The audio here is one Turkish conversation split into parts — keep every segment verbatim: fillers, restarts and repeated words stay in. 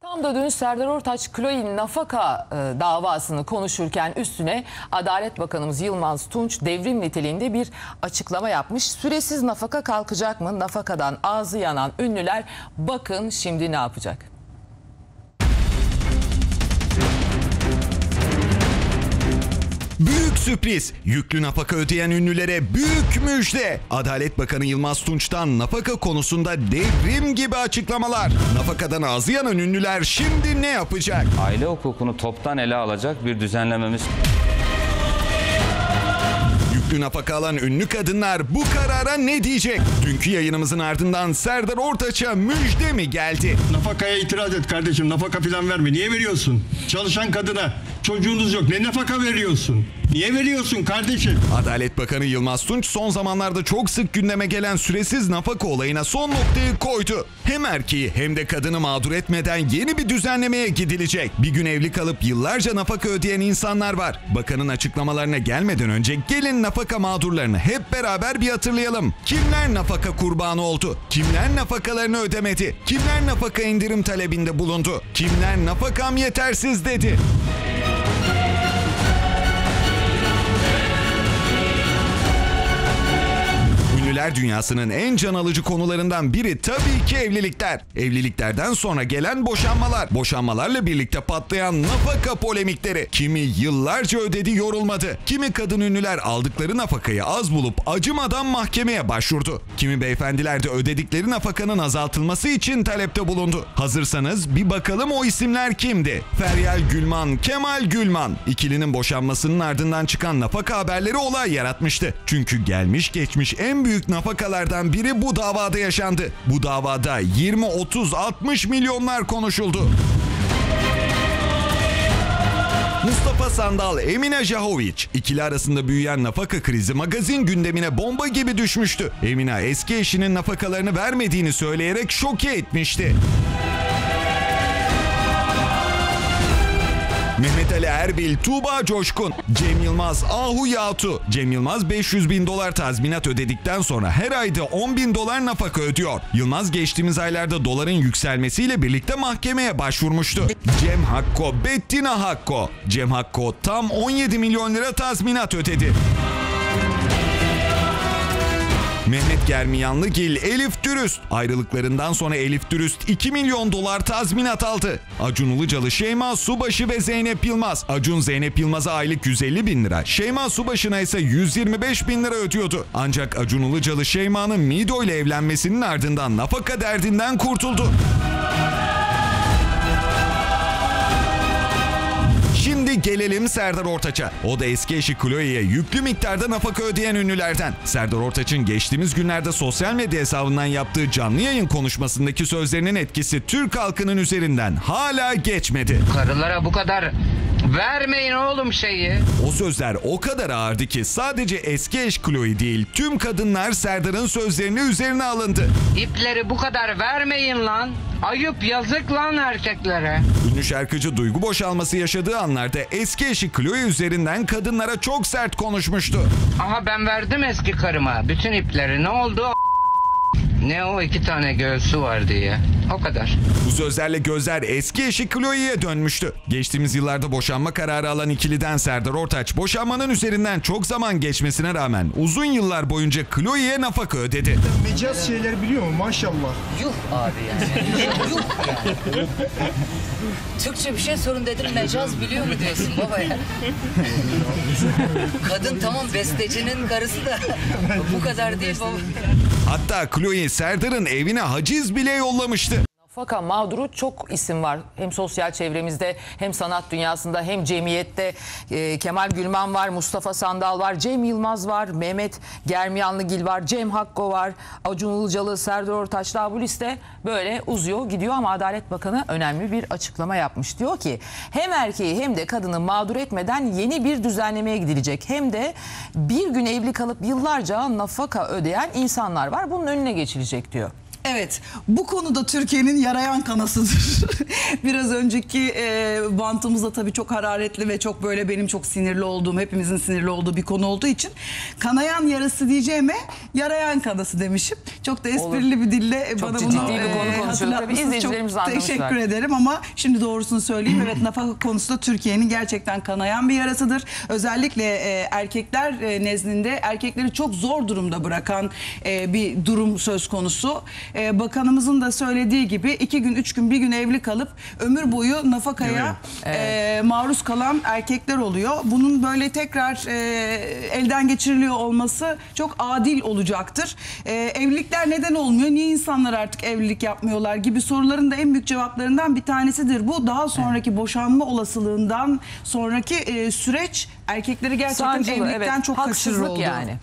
Tam da dün Serdar Ortaç, Chloe nafaka e, davasını konuşurken üstüne Adalet Bakanımız Yılmaz Tunç devrim niteliğinde bir açıklama yapmış. Süresiz nafaka kalkacak mı? Nafakadan ağzı yanan ünlüler bakın şimdi ne yapacak? Büyük sürpriz. Yüklü nafaka ödeyen ünlülere büyük müjde. Adalet Bakanı Yılmaz Tunç'tan nafaka konusunda devrim gibi açıklamalar. Nafakadan ağzı yanan ünlüler şimdi ne yapacak? Aile hukukunu toptan ele alacak bir düzenlememiz. Yüklü nafaka alan ünlü kadınlar bu karara ne diyecek? Dünkü yayınımızın ardından Serdar Ortaç'a müjde mi geldi? Nafakaya itiraz et kardeşim. Nafaka falan verme. Niye veriyorsun? Çalışan kadına çocuğunuz yok. Ne nafaka veriyorsun? Niye veriyorsun kardeşim? Adalet Bakanı Yılmaz Tunç son zamanlarda çok sık gündeme gelen süresiz nafaka olayına son noktayı koydu. Hem erkeği hem de kadını mağdur etmeden yeni bir düzenlemeye gidilecek. Bir gün evli kalıp yıllarca nafaka ödeyen insanlar var. Bakanın açıklamalarına gelmeden önce gelin nafaka mağdurlarını hep beraber bir hatırlayalım. Kimler nafaka kurbanı oldu? Kimler nafakalarını ödemedi? Kimler nafaka indirim talebinde bulundu? Kimler nafakam yetersiz dedi? Ünlüler dünyasının en can alıcı konularından biri tabii ki evlilikler. Evliliklerden sonra gelen boşanmalar. Boşanmalarla birlikte patlayan nafaka polemikleri. Kimi yıllarca ödedi, yorulmadı. Kimi kadın ünlüler aldıkları nafakayı az bulup acımadan mahkemeye başvurdu. Kimi beyefendiler de ödedikleri nafakanın azaltılması için talepte bulundu. Hazırsanız bir bakalım o isimler kimdi? Feryal Gülman, Kemal Gülman. İkilinin boşanmasının ardından çıkan nafaka haberleri olay yaratmıştı. Çünkü gelmiş geçmiş en büyük nafakalardan biri bu davada yaşandı. Bu davada yirmi, otuz, altmış milyonlar konuşuldu. Mustafa Sandal, Emine Jahoviç. İkili arasında büyüyen nafaka krizi magazin gündemine bomba gibi düşmüştü. Emine eski eşinin nafakalarını vermediğini söyleyerek şoke etmişti. Mehmet Ali Erbil, Tuğba Coşkun, Cem Yılmaz, Ahu Yatu. Cem Yılmaz beş yüz bin dolar tazminat ödedikten sonra her ayda on bin dolar nafaka ödüyor. Yılmaz geçtiğimiz aylarda doların yükselmesiyle birlikte mahkemeye başvurmuştu. Cem Hakko, Bettina Hakko. Cem Hakko tam on yedi milyon lira tazminat ödedi. Mehmet Germiyanlıgil, Elif Dürüst. Ayrılıklarından sonra Elif Dürüst iki milyon dolar tazminat aldı. Acun Ilıcalı, Şeyma Subaşı ve Zeynep Yılmaz. Acun Zeynep Yılmaz'a aylık yüz elli bin lira, Şeyma Subaşı'na ise yüz yirmi beş bin lira ödüyordu. Ancak Acun Ilıcalı Şeyma'nın Mido ile evlenmesinin ardından nafaka derdinden kurtuldu. Şimdi gelelim Serdar Ortaç'a. O da eski eşi Chloe'ye yüklü miktarda nafaka ödeyen ünlülerden. Serdar Ortaç'ın geçtiğimiz günlerde sosyal medya hesabından yaptığı canlı yayın konuşmasındaki sözlerinin etkisi Türk halkının üzerinden hala geçmedi. Karılara bu kadar vermeyin oğlum şeyi. O sözler o kadar ağırdı ki sadece eski eş Chloe değil, tüm kadınlar Serdar'ın sözlerini üzerine alındı. İpleri bu kadar vermeyin lan. Ayıp, yazık lan erkeklere. Ünlü şarkıcı duygu boşalması yaşadığı anlarda eski eşi Chloe üzerinden kadınlara çok sert konuşmuştu. Aha ben verdim eski karıma bütün ipleri, ne oldu? Ne o, iki tane göğsü var diye. O kadar. Bu sözlerle gözler eski eşi Chloe'ye dönmüştü. Geçtiğimiz yıllarda boşanma kararı alan ikiliden Serdar Ortaç, boşanmanın üzerinden çok zaman geçmesine rağmen uzun yıllar boyunca Chloe'ye nafaka ödedi. Mecaz şeyler biliyor mu maşallah? Yuh abi yani. Yuh yani. Türkçe bir şey sorun dedim, mecaz biliyor mu diyorsun baba ya. Kadın tamam bestecinin karısı da bu kadar değil baba. Hatta Chloe Serdar'ın evine haciz bile yollamıştı. Nafaka mağduru çok isim var. Hem sosyal çevremizde hem sanat dünyasında hem cemiyette. E, Kemal Gülman var, Mustafa Sandal var, Cem Yılmaz var, Mehmet Germiyanlıgil var, Cem Hakko var, Acun Ilıcalı, Serdar Ortaç, daha bu liste böyle uzuyor gidiyor ama Adalet Bakanı önemli bir açıklama yapmış. Diyor ki hem erkeği hem de kadını mağdur etmeden yeni bir düzenlemeye gidilecek. Hem de bir gün evli kalıp yıllarca nafaka ödeyen insanlar var. Bunun önüne geçilecek diyor. Evet, bu konuda Türkiye'nin yarayan kanasıdır. Biraz önceki e, bantımızda tabii çok hararetli ve çok böyle benim çok sinirli olduğum, hepimizin sinirli olduğu bir konu olduğu için kanayan yarası diyeceğime yarayan kanası demişim. Çok da esprili Olur. bir dille Çok bana ciddi bunu bir konu e, konuşuyoruz. Tabii hatırlatmışsınız. izleyicilerimiz Çok anlamışlar. teşekkür ederim ama şimdi doğrusunu söyleyeyim. Evet, nafaka konusu da Türkiye'nin gerçekten kanayan bir yarasıdır. Özellikle e, erkekler e, nezdinde erkekleri çok zor durumda bırakan e, bir durum söz konusu. E, bakanımızın da söylediği gibi iki gün, üç gün, bir gün evli kalıp ömür boyu nafakaya e, maruz kalan erkekler oluyor. Bunun böyle tekrar e, elden geçiriliyor olması çok adil olacaktır. E, evlilikler neden olmuyor? Niye insanlar artık evlilik yapmıyorlar gibi soruların da en büyük cevaplarından bir tanesidir. Bu daha sonraki boşanma olasılığından sonraki e, süreç erkekleri gerçekten Sancılı, evlilikten evet. çok kaçırır Haksızlık oldu. yani.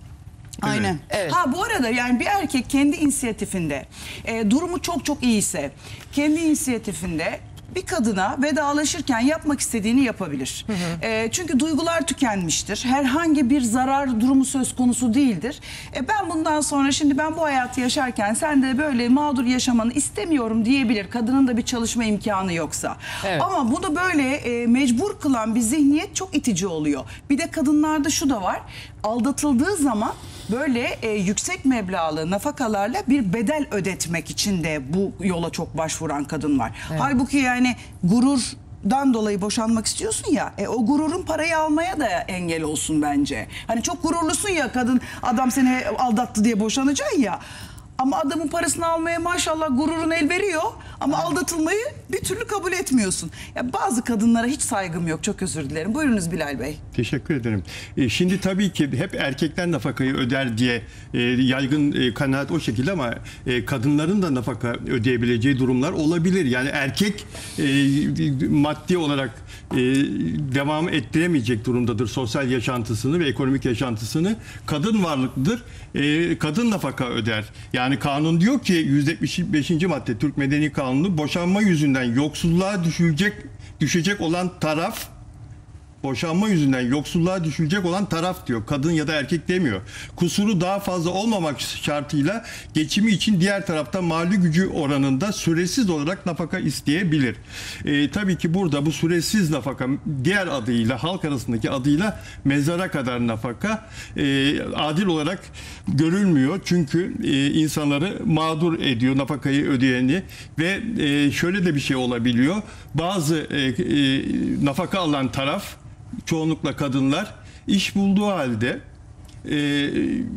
Aynen. Evet. Ha bu arada yani bir erkek kendi inisiyatifinde e, durumu çok çok iyiyse kendi inisiyatifinde bir kadına vedalaşırken yapmak istediğini yapabilir. Hı hı. E, çünkü duygular tükenmiştir. Herhangi bir zarar durumu söz konusu değildir. E, ben bundan sonra şimdi ben bu hayatı yaşarken sen de böyle mağdur yaşamanı istemiyorum diyebilir. Kadının da bir çalışma imkanı yoksa. Evet. Ama bunu böyle e, mecbur kılan bir zihniyet çok itici oluyor. Bir de kadınlarda şu da var. Aldatıldığı zaman böyle e, yüksek meblağlı nafakalarla bir bedel ödetmek için de bu yola çok başvuran kadın var. Evet. Halbuki yani gururdan dolayı boşanmak istiyorsun ya, e, o gururun parayı almaya da engel olsun bence. Hani çok gururlusun ya, kadın adam seni aldattı diye boşanacaksın ya. Ama adamın parasını almaya maşallah gururun el veriyor ama aldatılmayı bir türlü kabul etmiyorsun. Ya bazı kadınlara hiç saygım yok, çok özür dilerim. Buyurunuz Bilal Bey. Teşekkür ederim. E, şimdi tabii ki hep erkekler nafakayı öder diye e, yaygın e, kanaat o şekilde ama e, kadınların da nafaka ödeyebileceği durumlar olabilir. Yani erkek e, maddi olarak e, devam ettiremeyecek durumdadır sosyal yaşantısını ve ekonomik yaşantısını. Kadın varlıklıdır. E, kadın nafaka öder. Yani kanun diyor ki yüz yetmiş beşinci madde Türk Medeni Kanunu, boşanma yüzünden yoksulluğa düşecek düşecek olan taraf, boşanma yüzünden yoksulluğa düşülecek olan taraf diyor. Kadın ya da erkek demiyor. Kusuru daha fazla olmamak şartıyla geçimi için diğer taraftan mali gücü oranında süresiz olarak nafaka isteyebilir. Ee, tabii ki burada bu süresiz nafaka diğer adıyla, halk arasındaki adıyla mezara kadar nafaka e, adil olarak görülmüyor. Çünkü e, insanları mağdur ediyor nafakayı ödeyeni ve e, şöyle de bir şey olabiliyor. Bazı e, e, nafaka alan taraf, çoğunlukla kadınlar, iş bulduğu halde e,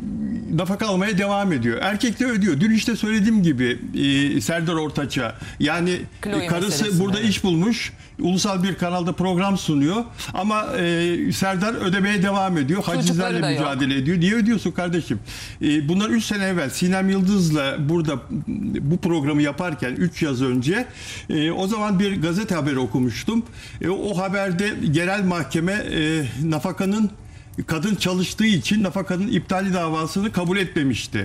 nafaka almaya devam ediyor. Erkek de ödüyor. Dün işte söylediğim gibi e, Serdar Ortaç'a, yani Chloe karısı meselesi, burada evet. iş bulmuş, ulusal bir kanalda program sunuyor ama e, Serdar ödemeye devam ediyor. Çocukları Hacizlerle da yok. mücadele ediyor. Niye ödüyorsun kardeşim? E, bunlar üç sene evvel Sinem Yıldız'la burada bu programı yaparken üç yaz önce e, o zaman bir gazete haberi okumuştum. E, o haberde yerel mahkeme e, nafakanın, kadın çalıştığı için nafakanın iptali davasını kabul etmemişti.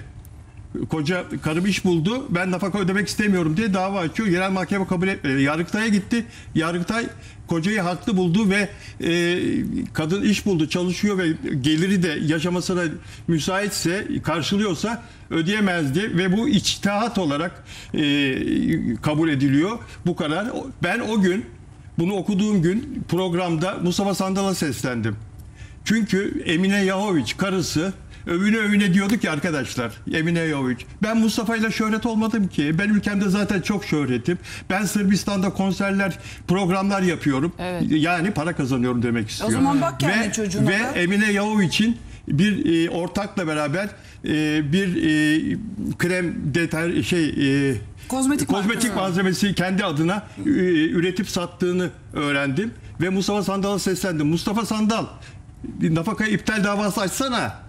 Koca karım iş buldu, ben nafaka ödemek istemiyorum diye dava açıyor. Yerel mahkeme kabul etmedi. Yargıtay'a gitti. Yargıtay kocayı haklı buldu ve e, kadın iş buldu, çalışıyor ve geliri de yaşamasına müsaitse, karşılıyorsa ödeyemezdi ve bu içtihat olarak e, kabul ediliyor bu karar. Ben o gün, bunu okuduğum gün programda Mustafa Sandal'a seslendim. Çünkü Emine Yahoviç karısı övüne övüne diyorduk ki arkadaşlar, Emine Yahoviç. Ben Mustafa'yla şöhret olmadım ki. Ben ülkemde zaten çok şöhretim. Ben Sırbistan'da konserler, programlar yapıyorum. Evet. Yani para kazanıyorum demek istiyor. O zaman bak kendi ve, çocuğuna ve da. Emine Yahoviç'in bir e, ortakla beraber e, bir e, krem deter şey e, Kozmetik, kozmetik malzemesi kendi adına e, üretip sattığını öğrendim ve Mustafa Sandal'a seslendim. Mustafa Sandal, nafaka iptal davası açsana.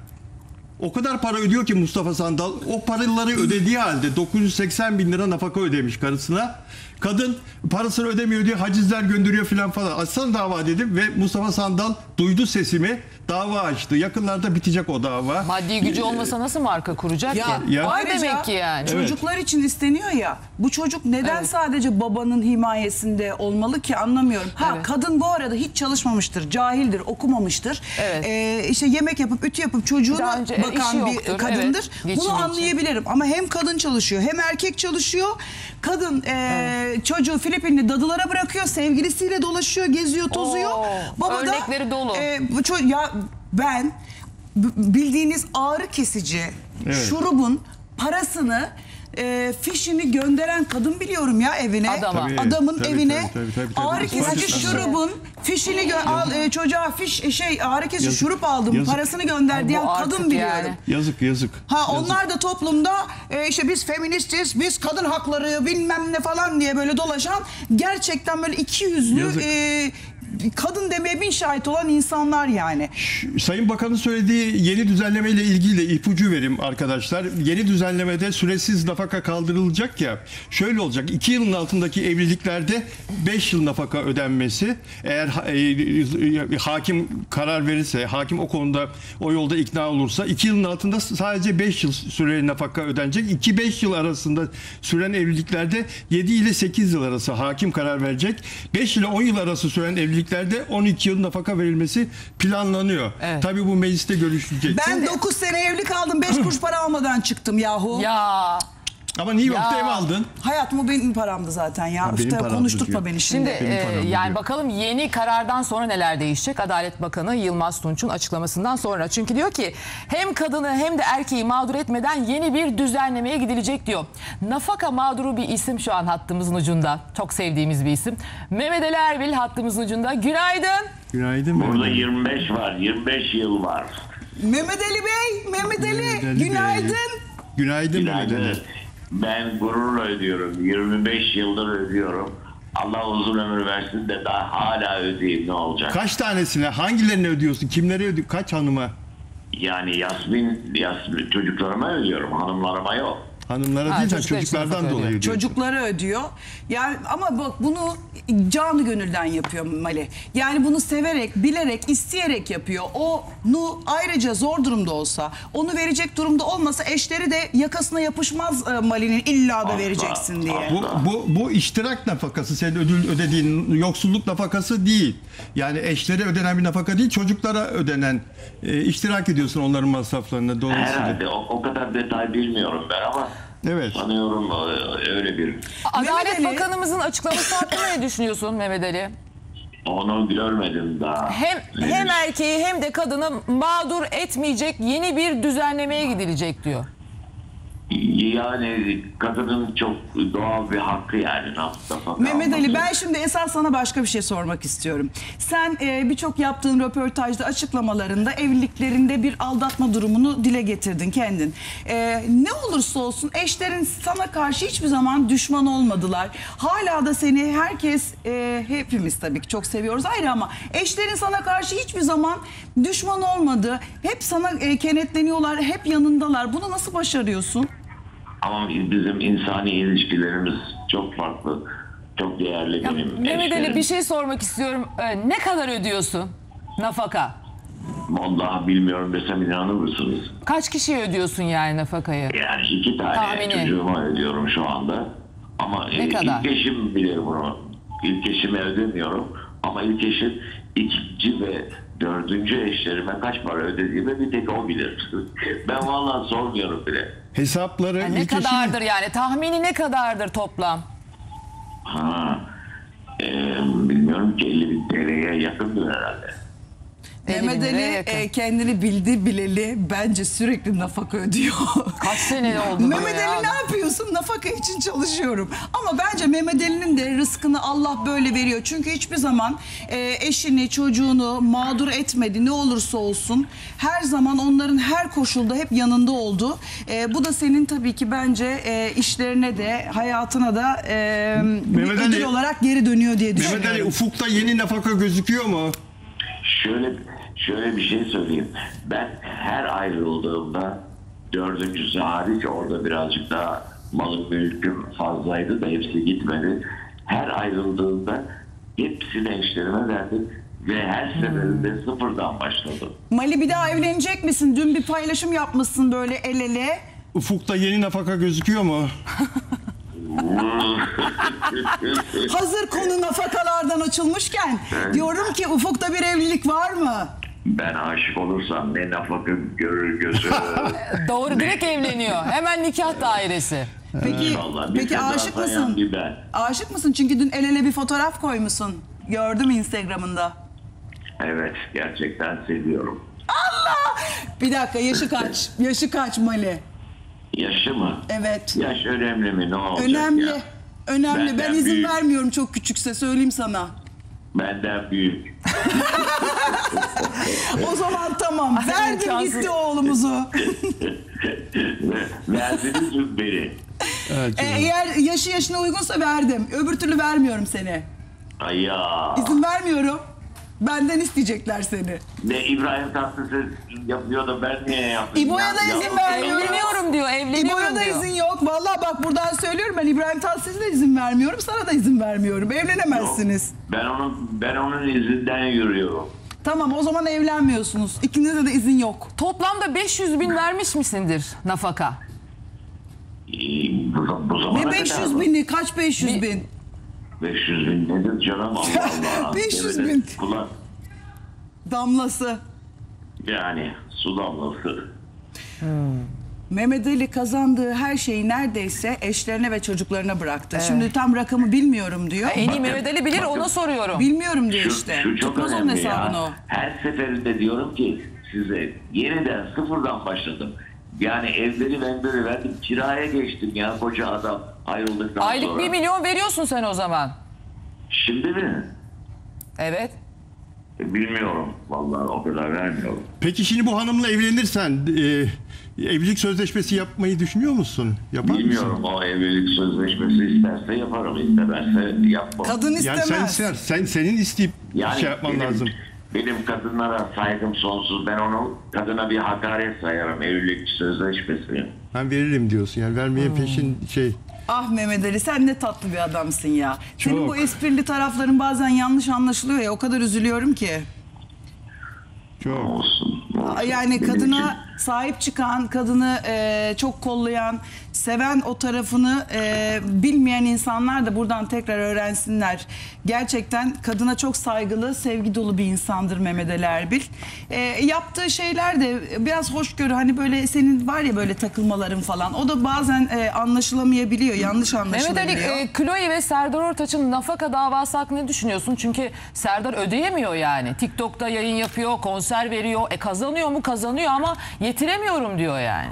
O kadar para ödüyor ki Mustafa Sandal, o paraları ödediği halde dokuz yüz seksen bin lira nafaka ödemiş karısına. Kadın parasını ödemiyor diye hacizler gönderiyor filan falan. Açsana dava dedim ve Mustafa Sandal duydu sesimi, dava açtı. Yakınlarda bitecek o dava. Maddi gücü olmasa nasıl marka kuracak Ya, ki? Ya. Var ayrıca demek ki yani. Çocuklar için isteniyor ya. Bu çocuk neden Evet. sadece babanın himayesinde olmalı ki anlamıyorum. Ha Evet. kadın bu arada hiç çalışmamıştır, cahildir, okumamıştır. Evet. Ee, işte yemek yapıp ütü yapıp çocuğuna Daha önce, evet, işi bakan yoktur, bir kadındır. evet, geçim Bunu için. anlayabilirim ama hem kadın çalışıyor hem erkek çalışıyor. Kadın e, çocuğu Filipinli dadılara bırakıyor, sevgilisiyle dolaşıyor, geziyor, tozuyor. Oo, Baba da, örnekleri dolu. e, bu ço- ya ben b- bildiğiniz ağrı kesici Evet. şurubun parasını e, fişini gönderen kadın biliyorum ya evine. Adama. Tabii, Adamın tabii, evine tabii, tabii, tabii, tabii. ağrı kesici Yazık. şurubun fişini gö- al e, çocuğa fiş şey ağrı kesici Yazık. şurup aldım Yazık. parasını gönder Ay, bu diyen artık kadın biliyorum. yani. Yazık yazık. Ha Yazık. onlar da toplumda e, işte biz feministiz, biz kadın hakları bilmem ne falan diye böyle dolaşan gerçekten böyle iki yüzlü Yazık. e, kadın demeye bin şahit olan insanlar yani. Sayın Bakan'ın söylediği yeni düzenleme ile ilgili de ipucu vereyim arkadaşlar. Yeni düzenlemede süresiz nafaka kaldırılacak ya. Şöyle olacak. iki yılın altındaki evliliklerde beş yıl nafaka ödenmesi. Eğer ha- e, hakim karar verirse, hakim o konuda o yolda ikna olursa iki yılın altında sadece beş yıl süreli nafaka ödenecek. iki beş yıl arasında süren evliliklerde yedi ile sekiz yıl arası hakim karar verecek. beş ile on yıl arası süren evliliklerde on iki yıl nafaka verilmesi planlanıyor. Evet. Tabii bu mecliste görüşülecek. Ben dokuz sene evli kaldım, beş kuruş para almadan çıktım yahu. Ya Ama New York'ta Ya. ev aldın. Hayatım o benim paramdı zaten ya. Ha, benim İşte paramdı konuşturtma diyor. beni şimdi. şimdi Benim e, param yani diyor. bakalım yeni karardan sonra neler değişecek? Adalet Bakanı Yılmaz Tunç'un açıklamasından sonra. Çünkü diyor ki hem kadını hem de erkeği mağdur etmeden yeni bir düzenlemeye gidilecek diyor. Nafaka mağduru bir isim şu an hattımızın ucunda. Çok sevdiğimiz bir isim. Mehmet Ali Erbil hattımızın ucunda. Günaydın. Günaydın. Burada Mehmet Ali. yirmi beş var, yirmi beş yıl var. Mehmet Ali Bey, Mehmet Ali, Mehmet Ali Bey. günaydın. Günaydın Mehmet Günaydın. Ali. Ben gururla ödüyorum. yirmi beş yıldır ödüyorum. Allah uzun ömür versin de daha hala ödeyeyim ne olacak? Kaç tanesine, hangilerini ödüyorsun? Kimlere ödüyorsun? Kaç hanıma? Yani Yasmin, Yasmin çocuklarıma ödüyorum. Hanımlarıma yok. Hanımlara Ha, değil de çocuklar için çocuklardan nafaka dolayı ödüyor. ödüyorsun. Çocukları ödüyor. Yani ama bak bunu canı gönülden yapıyor Mali. Yani bunu severek, bilerek, isteyerek yapıyor. Onu ayrıca zor durumda olsa, onu verecek durumda olmasa eşleri de yakasına yapışmaz e, Mali'nin illa da Asla, vereceksin diye. Bu, bu, bu iştirak nafakası, senin ödül ödediğin yoksulluk nafakası değil. Yani eşlere ödenen bir nafaka değil, çocuklara ödenen, e, iştirak ediyorsun onların masraflarına dolayısıyla. Herhalde o, o kadar detay bilmiyorum ben ama Evet. sanıyorum e, öyle bir. Adalet Mehmet Ali- Bakanımızın açıklaması hakkında ne düşünüyorsun Mehmet Ali? Onu görmedim daha. Hem hem erkeği hem de kadını mağdur etmeyecek yeni bir düzenlemeye gidilecek diyor. Yani kadının çok doğal bir hakkı yani nafaka. Mehmet Ali alması. ben şimdi esas sana başka bir şey sormak istiyorum. Sen e, birçok yaptığın röportajda açıklamalarında evliliklerinde bir aldatma durumunu dile getirdin kendin. E, ne olursa olsun eşlerin sana karşı hiçbir zaman düşman olmadılar. Hala da seni herkes e, hepimiz tabii ki çok seviyoruz ayrı ama eşlerin sana karşı hiçbir zaman düşman olmadı. Hep sana e, kenetleniyorlar, hep yanındalar. Bunu nasıl başarıyorsun? Ama bizim insani ilişkilerimiz çok farklı. Çok değerli Ya, benim Mehmet Ali eşlerim. bir şey sormak istiyorum. Ee, ne kadar ödüyorsun nafaka? Vallahi bilmiyorum desem inanır mısınız? Kaç kişiye ödüyorsun yani nafakayı? Yani iki tane Tahmini. çocuğuma ödüyorum şu anda. Ama Ne e, kadar? ilk eşim bilir bunu. İlk eşime ödemiyorum. Ama ilk eşim ikinci ve dördüncü eşlerime kaç para ödediğimi bir tek o bilir. Ben vallahi sormuyorum bile. Hesapları Yani ne ilk eşin- kadardır yani? Tahmini ne kadardır toplam? Ha, e, bilmiyorum ki elli bin T L'ye yakındır herhalde. elli bin Mehmet Ali liraya yakın. e, kendini bildi bileli bence sürekli nafaka ödüyor. Kaç sene oldu bu Mehmet ya? Ali ne yapıyorsun? Nafaka için çalışıyorum. Ama bence Mehmet Ali'nin de rızkını Allah böyle veriyor. Çünkü hiçbir zaman e, eşini, çocuğunu mağdur etmedi. Ne olursa olsun her zaman onların her koşulda hep yanında oldu. E, bu da senin tabii ki bence e, işlerine de hayatına da e, bir Mehmet ödül Ali- olarak geri dönüyor diye Mehmet Ali düşünüyorum. ufukta yeni nafaka gözüküyor mu? Şöyle şöyle bir şey söyleyeyim. Ben her ayrıldığımda dördüncüsü hariç orada birazcık daha malım mülküm fazlaydı da hepsi gitmedi. her ayrıldığında hepsini eşlerime verdim ve her seferinde sıfırdan başladım. Mali bir daha evlenecek misin? Dün bir paylaşım yapmışsın böyle el ele. Ufukta yeni nafaka gözüküyor mu? Hazır konu nafakalardan açılmışken diyorum ki ufukta bir evlilik var mı? Ben aşık olursam ne nafaka görür gözü. Doğru, direkt evleniyor. Hemen nikah dairesi. Peki, İnşallah. Bir peki Seda aşık Sayan, mısın? bir ben. Aşık mısın? Çünkü dün el ele bir fotoğraf koymuşsun. Gördüm Instagram'ında. Evet, gerçekten seviyorum. Bir dakika, yaşı kaç? Yaşı kaç Mali? Yaşı mı? Evet. Yaş önemli mi? Ne olacak Önemli. ya? Önemli. Ben Benden izin büyük. vermiyorum çok küçükse, söyleyeyim sana. Benden büyük. O zaman tamam. Verdim imkansız. gitti oğlumuzu. Verdiniz mi beni? Evet, E, eğer yaşı yaşına uygunsa verdim. Öbür türlü vermiyorum seni. Ay ya. İzin vermiyorum. Benden isteyecekler seni. Ne İbrahim Tatlıses yapıyor da ben niye yapayım? İbo'ya ya? da Ya- izin vermiyorum. Evleniyorum diyor, evleniyorum İbo'ya da diyor. izin yok. Vallahi bak buradan söylüyorum, ben İbrahim Tatlıses'e de izin vermiyorum. Sana da izin vermiyorum. Evlenemezsiniz. Ben onun ben onun izinden yürüyorum. Tamam, o zaman evlenmiyorsunuz. İkinize de izin yok. Toplamda beş yüz bin vermiş misindir nafaka? Ee, Bu, bu zamana Ne kadar beş yüz mı? bini? Kaç beş yüz Bir- bin? beş yüz bin nedir canım, Allah Allah. beş yüz Evet, bin. Kulak Damlası. yani su damlası. Mehmet Ali kazandığı her şeyi neredeyse eşlerine ve çocuklarına bıraktı. Şimdi tam rakamı bilmiyorum diyor. En iyi Mehmet Ali bilir, bakın. ona soruyorum. Bilmiyorum diyor Şu, işte. şu çok Tutmaz onun önemli hesabını ya. o. Her seferinde diyorum ki size yeniden sıfırdan başladım. Yani evleri vendiri verdim, kiraya geçtim ya koca adam ayrıldıktan Aylık sonra. bir milyon veriyorsun sen o zaman. Şimdi mi? Evet. E, Bilmiyorum. Vallahi o kadar vermiyorum. Peki şimdi bu hanımla evlenirsen e, evlilik sözleşmesi yapmayı düşünüyor musun? Yapar Bilmiyorum, mısın? o evlilik sözleşmesi isterse yaparım, istemezse yapmam. Kadın Yani istemez. sen ister, sen senin isteyip Yani şey yapman benim, lazım. benim kadınlara saygım sonsuz. Ben onu kadına bir hakaret sayarım, evlilik sözleşmesi. Ben veririm diyorsun. Yani vermeye peşin şey. Ah Mehmet Ali, sen ne tatlı bir adamsın ya. Senin Çok. bu esprili tarafların bazen yanlış anlaşılıyor ya, o kadar üzülüyorum ki. Çok. Olsun. olsun. Yani Benim kadına için- sahip çıkan, kadını e, çok kollayan, seven o tarafını e, bilmeyen insanlar da buradan tekrar öğrensinler. Gerçekten kadına çok saygılı, sevgi dolu bir insandır Mehmet Ali Erbil. E, yaptığı şeyler de biraz hoşgörü, hani böyle senin var ya böyle takılmaların falan, o da bazen e, anlaşılamayabiliyor, yanlış Mehmet Ali, anlaşılabiliyor. e, Chloe ve Serdar Ortaç'ın nafaka davası hakkında ne düşünüyorsun? Çünkü Serdar ödeyemiyor yani. TikTok'ta yayın yapıyor, konser veriyor. E kazanıyor mu? Kazanıyor ama yetiremiyorum diyor yani.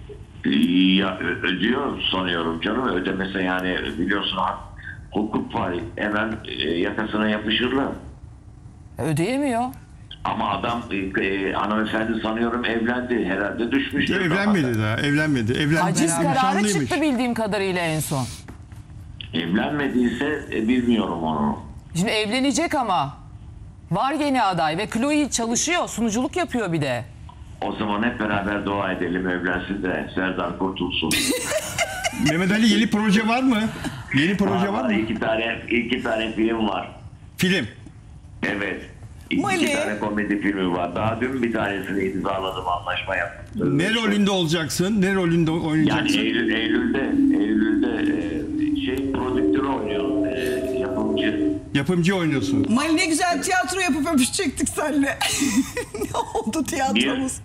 Ya ö- ödüyor sanıyorum canım, ödemese yani biliyorsun hak- hukuk var, hemen e, yakasına yapışırlar. E, ödeyemiyor. Ama adam e, e, hanımefendi sanıyorum evlendi, herhalde düşmüştür. Evlenmedi daha. Evlenmedi. Evlendi. Haciz kararı Nişanlıymış. çıktı bildiğim kadarıyla en son. Evlenmediyse e, bilmiyorum onu. Şimdi evlenecek ama var yeni aday ve Chloe çalışıyor, sunuculuk yapıyor bir de. O zaman hep beraber dua edelim, evlensin de Serdar kurtulsun. Mehmet Ali, yeni proje var mı? Yeni proje var mı? İki tane, iki tane film var. Film. Evet. İki, Mali. iki tane komedi filmi var. Daha dün bir tanesini imzaladım, anlaşma yaptım. Ne rolünde olacaksın? Ne rolünde Yani oynayacaksın? Eylül, Eylül'de, Eylül'de e, şey prodüktör oynuyorum, e, yapımcı. Yapımcı oynuyorsun. Mali, ne güzel tiyatro yapıp öpüşecektik seninle. Ne oldu tiyatromuz?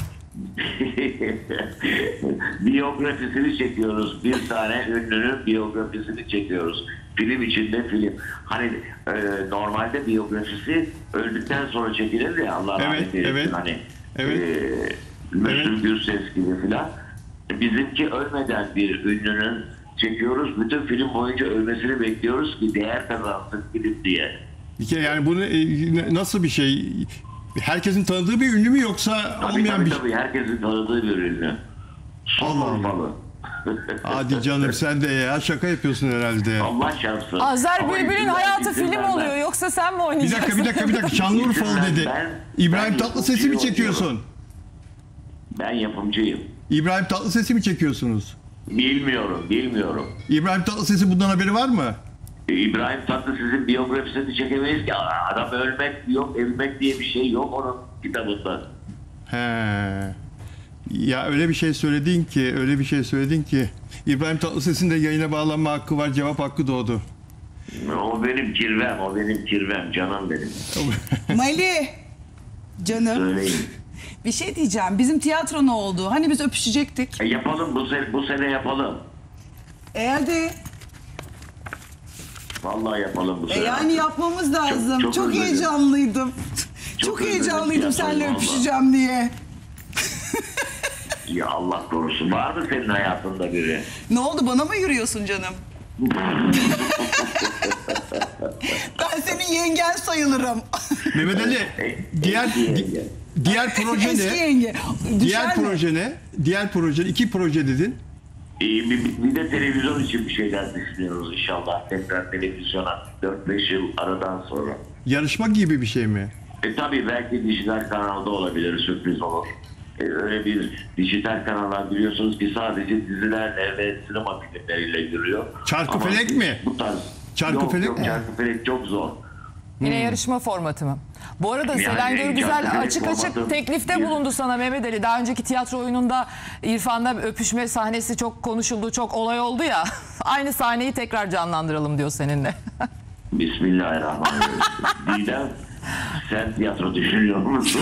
Biyografisini çekiyoruz. Bir tane ünlünün biyografisini çekiyoruz. Film içinde film. Hani e, normalde biyografisi öldükten sonra çekilir ya, Allah rahmet Evet, eylesin. evet. Hani Evet. e, Müslüm Gürses gibi filan. Bizimki ölmeden bir ünlünün çekiyoruz. Bütün film boyunca ölmesini bekliyoruz ki değer kazansın film diye. Bir kere yani bunu e, nasıl bir şey? Herkesin tanıdığı bir ünlü mü yoksa Tabii olmayan tabii, bir tabii herkesin tanıdığı bir ünlü. Son Allah Allah. Urfalı. Hadi canım, sen de ya şaka yapıyorsun herhalde. Allah çarpsın. Azer Ama Bülbül'ün isimler- hayatı isimler film ben- oluyor, yoksa sen mi Bir oynayacaksın? dakika bir dakika bir dakika Şanlıurfalı dedi. Ben- İbrahim ben Tatlıses'i mi yapımcı çekiyorsun? Ben yapımcıyım. İbrahim Tatlıses'i mi çekiyorsunuz? Bilmiyorum, bilmiyorum. İbrahim Tatlıses'in bundan haberi var mı? İbrahim Tatlıses'in biyografisini çekemeyiz ki. Adam ölmek yok, evlenmek diye bir şey yok onun kitabında. He. Ya öyle bir şey söyledin ki, öyle bir şey söyledin ki İbrahim Tatlıses'in de yayına bağlanma hakkı var, cevap hakkı doğdu. O benim kirvem, o benim kirvem, canım benim. Mali canım Söyleyin. bir şey diyeceğim. Bizim tiyatro ne oldu? Hani biz öpüşecektik. E yapalım bu sene, bu sene yapalım. E hadi. Vallahi yapalım bu E sene. yani yapmamız lazım. Çok, çok özledim. heyecanlıydım. Çok, Çok özledim heyecanlıydım tiyatroyu seninle vallahi. öpüşeceğim diye. Ya Allah korusun. Var mı senin hayatında biri? Ne oldu, bana mı yürüyorsun canım? Ben senin yengen sayılırım. Mehmet Ali, diğer Eski yenge. diğer proje Eski ne? yenge. Diğer Düşer mi? proje ne? Diğer proje, iki proje dedin. İyi, bir, bir de televizyon için bir şeyler düşünüyoruz inşallah. Tekrar televizyona dört beş yıl aradan sonra. Yarışma gibi bir şey mi? E tabii belki dijital kanalda olabilir, sürpriz olur. E, öyle bir dijital kanallar biliyorsunuz ki sadece dizilerle ve sinema filmleriyle yürüyor. Çarkıfelek Ama mi? Bu tarz. Çarkıfelek yok, mi? yok, Çarkıfelek çok zor. Yine yarışma formatı mı? Bu arada Yani Selen Görgüzel Çarkıfelek açık açık formatı- teklifte bulundu sana Mehmet Ali. Daha önceki tiyatro oyununda İrfan'la öpüşme sahnesi çok konuşuldu, çok olay oldu ya. Aynı sahneyi tekrar canlandıralım diyor seninle. Bismillahirrahmanirrahim. Didem, sen tiyatro düşünüyor musun?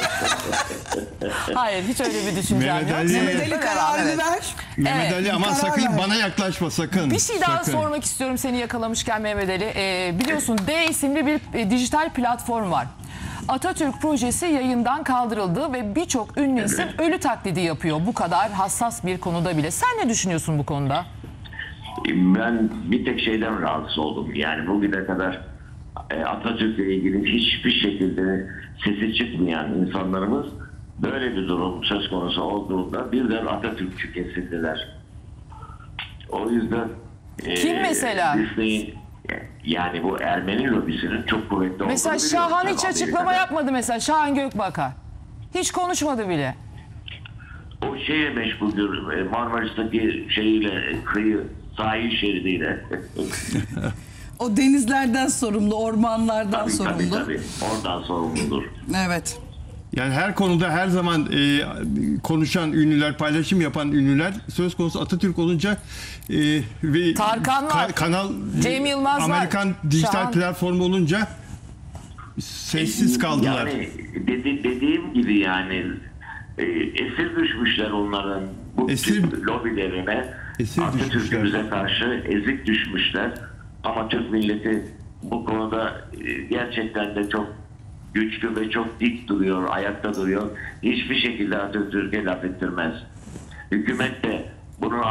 Hayır, hiç öyle bir düşüncem Mehmet yok. Ali- Mehmet Ali kararını Evet. ver. Mehmet Evet, Ali ama karar sakın ver. bana yaklaşma sakın. Bir şey daha Sakın. sormak istiyorum seni yakalamışken Mehmet Ali. Ee, biliyorsun D isimli bir e, dijital platform var. Atatürk projesi yayından kaldırıldı ve birçok ünlü isim ölü taklidi yapıyor. Bu kadar hassas bir konuda bile. Sen ne düşünüyorsun bu konuda? Ben bir tek şeyden rahatsız oldum. Yani bugüne kadar e, Atatürk'le ilgili hiçbir şekilde sesi çıkmayan insanlarımız böyle bir durum söz konusu olduğunda birden Atatürkçü kesildiler. O yüzden e, Kim mesela? Disney'in, yani bu Ermeni lobisinin çok kuvvetli Mesela olduğunu Şahan biliyorum. hiç Ben açıklama Amerika'da- yapmadı mesela. Şahan Gökbakar. Hiç konuşmadı bile. O şeye meşguldür. e, Marmaris'taki şeyiyle, kıyı, sahil şeridiyle. O denizlerden sorumlu, ormanlardan tabii, sorumlu. tabii tabii. Oradan sorumludur. Evet. Yani her konuda her zaman e, konuşan ünlüler, paylaşım yapan ünlüler söz konusu Atatürk olunca e, ve Tarkan var. kanal Cem Yılmaz var. Amerikan dijital Şahan. platformu olunca sessiz kaldılar. Yani dedi, dediğim gibi yani e, esir düşmüşler onların bu Esir- tür lobilerine. Esir Atatürk'ümüze düşmüşler. karşı ezik düşmüşler. Ama Türk milleti bu konuda e, gerçekten de çok güçlü ve çok dik duruyor, ayakta duruyor. Hiçbir şekilde Atatürk'e laf ettirmez. Hükümet de bunun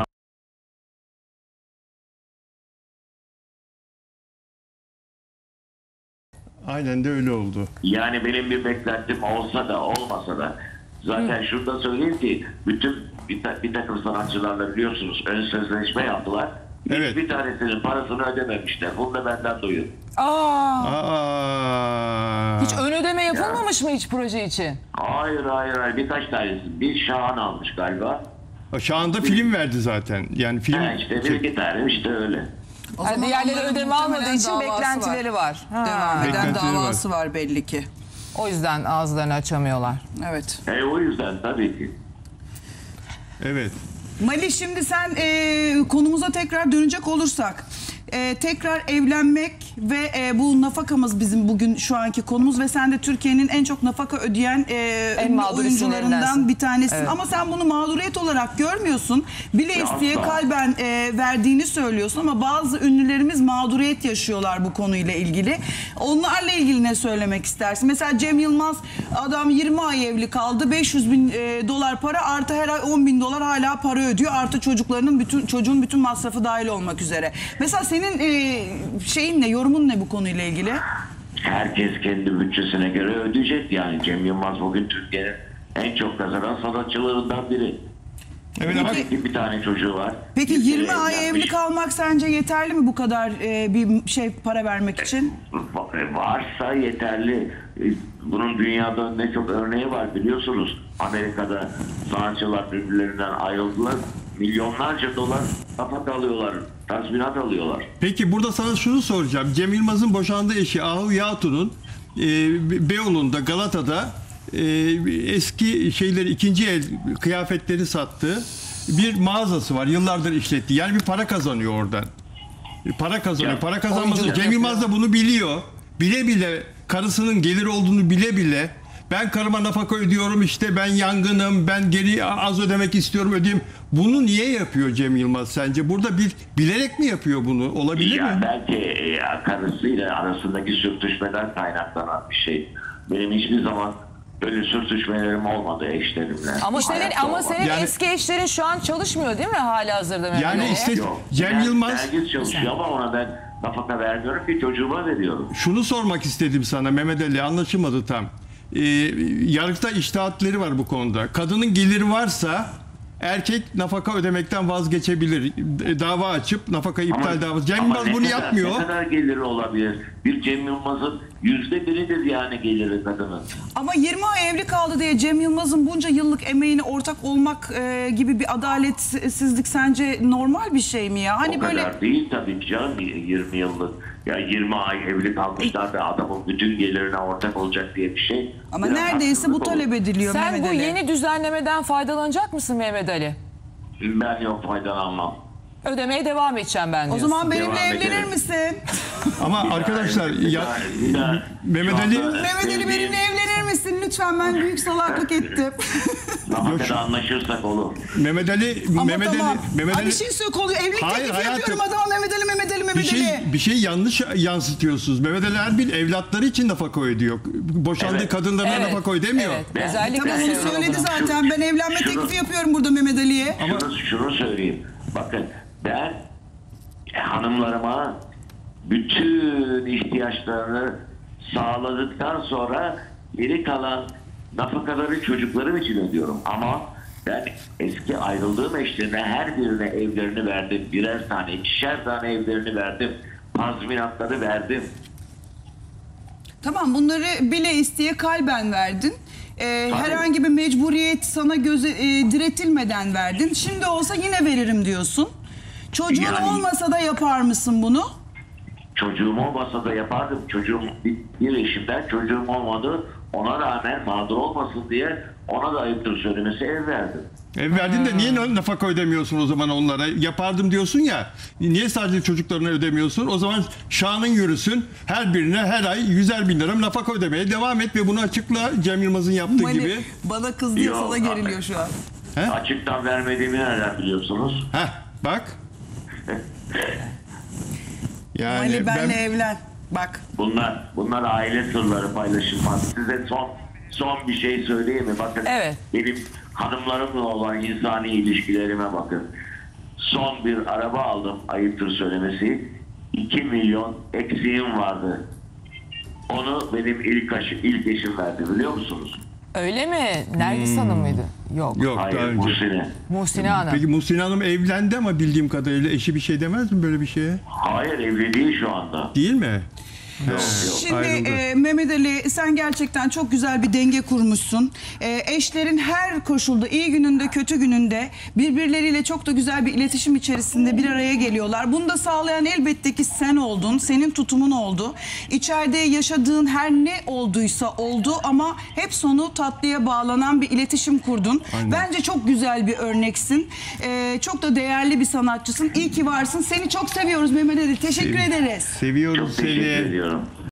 Aynen de öyle oldu. Yani benim bir beklentim olsa da olmasa da zaten şunu da söyleyeyim ki bütün bir, ta- bir takım sanatçılarla biliyorsunuz ön sözleşme yaptılar. Evet. Hiçbir tanesinin parasını ödememişler. Bunu da benden duyun. Aa, Aa. hiç ön ödeme yapılmamış mı hiç proje için? Hayır hayır hayır birkaç tanesi. Bir Şahan almış galiba. Şu anda film verdi zaten. Yani film Ha işte bir iki tane işte öyle. O Yani zaman diğerleri onların ödeme muhtemelen almadığı için davası beklentileri var. Ha. Devam eden Beklentileri davası var. belli ki. O yüzden ağızlarını açamıyorlar. Evet. E o yüzden tabii ki. evet. Mali, şimdi sen e, konumuza tekrar dönecek olursak, e, tekrar evlenmek ve e, bu nafakamız bizim bugün şu anki konumuz ve sen de Türkiye'nin en çok nafaka ödeyen e, En ünlü mağdur oyuncularından isimlerindensin. bir tanesin. Evet. Ama sen bunu mağduriyet olarak görmüyorsun. Bile Ya isteye asla. kalben e, verdiğini söylüyorsun ama bazı ünlülerimiz mağduriyet yaşıyorlar bu konuyla ilgili. Onlarla ilgili ne söylemek istersin? Mesela Cem Yılmaz, adam yirmi ay evli kaldı. beş yüz bin e, dolar para artı her ay on bin dolar hala para ödüyor. Artı çocuklarının bütün çocuğun bütün masrafı dahil olmak üzere. Mesela senin e, şeyin ne, yorumun ne bu konuyla ilgili? Herkes kendi bütçesine göre ödeyecek. Yani Cem Yılmaz bugün Türkiye'nin en çok kazanan sanatçılarından biri. Evet ama Bir, bir tane çocuğu var. Peki Bir yirmi kere ay evlenmiş. evli kalmak sence yeterli mi bu kadar e, bir şey para vermek için? Va- Varsa yeterli. E, Bunun dünyada ne çok örneği var biliyorsunuz. Amerika'da sanatçılar birbirlerinden ayrıldılar. Milyonlarca dolar nafaka alıyorlar tazminat alıyorlar. Peki burada sana şunu soracağım. Cem Yılmaz'ın boşandığı eşi Ahu Yatun'un e, Beyoğlu'nda, Galata'da e, eski şeyleri, ikinci el kıyafetleri sattığı bir mağazası var. Yıllardır işlettiği. Yani bir para kazanıyor oradan. Bir para kazanıyor. Ya, para kazanması. oyunculuk Cem Yılmaz yapıyor. da bunu biliyor. Bile bile karısının gelir olduğunu bile bile ben karıma nafaka ödüyorum, işte ben yangınım, ben geri az ödemek istiyorum, ödeyeyim. Bunu niye yapıyor Cem Yılmaz sence? Burada bir bilerek mi yapıyor bunu? Olabilir Ya mi? belki e, karısıyla arasındaki sürtüşmeden kaynaklanan bir şey. Benim hiçbir zaman böyle sürtüşmelerim olmadı eşlerimle. Ama senin Hayatta ama olmadı. senin Yani- eski eşlerin şu an çalışmıyor değil mi hala-hazırda Mehmet Yani Ali? işte Yok. Cem Ben- Yılmaz, Nergis çalışıyor ama ona ben nafaka vermiyorum ki çocuğuma veriyorum. şunu sormak istedim sana Mehmet Ali, anlaşılmadı tam. Ee, yargıta içtihatleri var bu konuda. Kadının geliri varsa erkek nafaka ödemekten vazgeçebilir. E, Dava açıp nafaka iptal davası. Cem ama Yılmaz ne bunu kadar- yapmıyor. Ne kadar geliri olabilir? Bir Cem Yılmaz'ın yüzde biridir yani geliri kadının. Ama yirmi ay evli kaldı diye Cem Yılmaz'ın bunca yıllık emeğine ortak olmak e, gibi bir adaletsizlik sence normal bir şey mi ya? Hani O böyle kadar değil tabii ki canım, yirmi yıllık. Ya yirmi ay evli kalmışlar da adamın bütün gelirine ortak olacak diye bir şey. ama biraz neredeyse bu haksızlık olur. talep ediliyor Sen Mehmet bu Ali. yeni düzenlemeden faydalanacak mısın Mehmet Ali? Ben yok faydalanmam. Ödemeye devam edeceğim ben O diyorsun. zaman benimle Devam evlenir edelim. misin? Ama arkadaşlar ya, Bir daha- Mehmet şu Ali- anda Mehmet Ali sevdiğim benimle evlenir misin? Lütfen, ben büyük salaklık ettim. nafakada anlaşırsak olur. Mehmet Ali Ama Mehmet tamam. Ali Mehmet Abi Ali bir şey söyle, oluyor. Evlilik Hayır, teklifi hayatım. yapıyorum adama, Mehmet Ali, Mehmet Ali, bir Mehmet şey Ali. bir şey yanlış yansıtıyorsunuz. Mehmet Ali Erbil evlatları için nafaka ödüyor. Boşandığı Evet. kadınlarına Evet, nafaka ödemiyor. evet. Ben- Özellikle Tamam, onu söylüyorum söyledi bunu. zaten. Ben evlenme Şunu- teklifi yapıyorum burada Mehmet Ali'ye. Şunu, şunu söyleyeyim. Bakın ben e, hanımlarıma bütün ihtiyaçlarını sağladıktan sonra geri kalan nafakaları çocuklarım için ödüyorum. Ama ben eski ayrıldığım eşlerine her birine evlerini verdim. Birer tane, ikişer tane evlerini verdim. Tazminatları verdim. Tamam, bunları bile isteye kalben verdin. Ee, herhangi bir mecburiyet sana göze, e, diretilmeden verdin. Şimdi olsa yine veririm diyorsun. Çocuğun Yani- olmasa da yapar mısın bunu? Çocuğum olmasa da yapardım. Çocuğum bir, bir eşimden çocuğum olmadı. Ona rağmen mağdur olmasın diye ona da ayıptır söylemesi ev verdim. Ev verdin de niye nafaka ödemiyorsun o zaman onlara? Yapardım diyorsun ya. Niye sadece çocuklarına ödemiyorsun? O zaman şanın yürüsün. Her birine her ay yüzer bin lira nafaka ödemeye devam et ve bunu açıkla Cem Yılmaz'ın yaptığı Mali, gibi. bana kız diye Yok, sana abi. geriliyor şu an. He? Açıktan vermediğimi nereden biliyorsunuz? Heh, bak. Yani Mali, benle ben evlen. Bak. Bunlar bunlar aile sırları, paylaşılmaz. Size son son bir şey söyleyeyim mi? Bakın Evet. benim hanımlarımla olan insani ilişkilerime bakın. Son bir araba aldım, ayıptır söylemesi. iki milyon eksiğim vardı. Onu benim ilk, aşı, ilk eşim verdi, biliyor musunuz? Öyle mi? Nergis Hanım mıydı? Yok. yok daha Hayır, önce. Muhsin'e. Muhsine Hanım. Peki Muhsin Hanım evlendi ama bildiğim kadarıyla eşi bir şey demez mi böyle bir şeye? Hayır, evli değil şu anda. Değil mi? Yok, yok. Şimdi ayrıldı. e, Mehmet Ali, sen gerçekten çok güzel bir denge kurmuşsun. E, eşlerin her koşulda, iyi gününde kötü gününde birbirleriyle çok da güzel bir iletişim içerisinde bir araya geliyorlar. Bunu da sağlayan elbette ki sen oldun, senin tutumun oldu. İçeride yaşadığın her ne olduysa oldu ama hep sonu tatlıya bağlanan bir iletişim kurdun. Aynen. Bence çok güzel bir örneksin. E, çok da değerli bir sanatçısın. İyi ki varsın. Seni çok seviyoruz Mehmet Ali. Teşekkür Sev- ederiz. Seviyoruz Çok teşekkür seni. ediyorum.